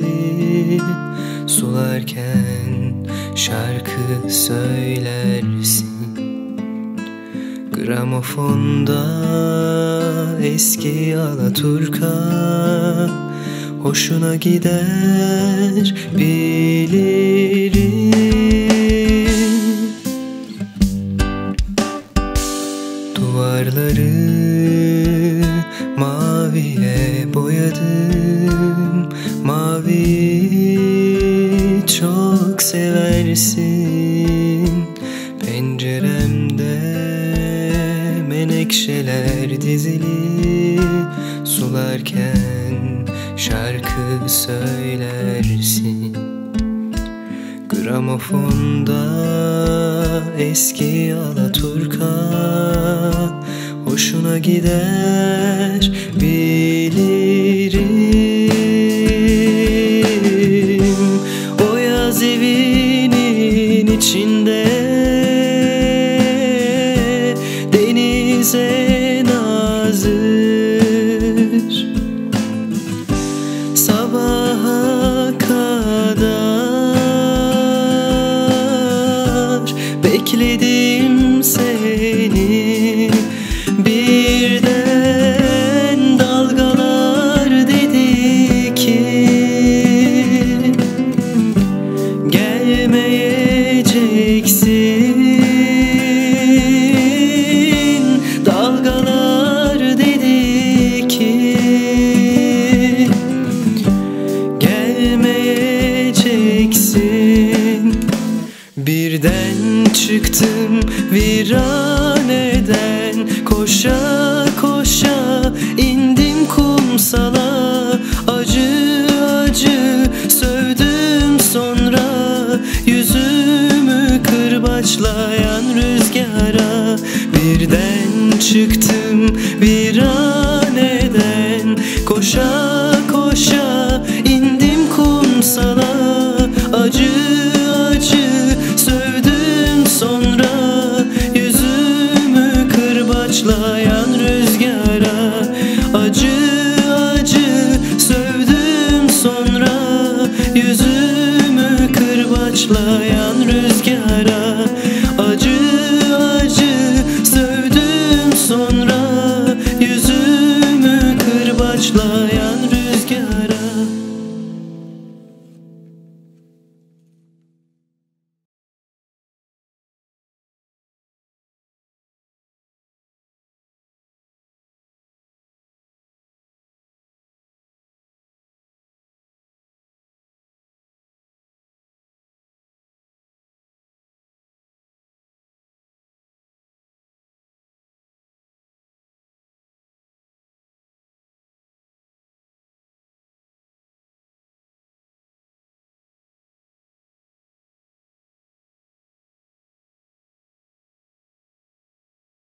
dizili sularken şarkı söylersin. Gramofonda eski alaturka hoşuna gider bilirim. Duvarları maviye boyadım, maviyi çok seversin. Penceremde menekşeler dizili sularken şarkı söylersin. Gramofonda eski alaturka hoşuna gider bilirim. O yaz evinin içinde denize nazır, sabaha kadar bekledim seni. Birden dalgalar dedi ki gelmeyeceksin. Dalgalar dedi ki gelmeyeceksin. Birden çıktım viraneden, koşa koşa indim kumsala. Acı acı sövdüm sonra yüzümü kırbaçlayan rüzgara. Birden çıktım viraneden, koşa koşa indim kumsala. Acı acı sövdüm sonra yüzümü kırbaçlayan rüzgara. Acı acı sövdüm sonra yüzümü kırbaçlayan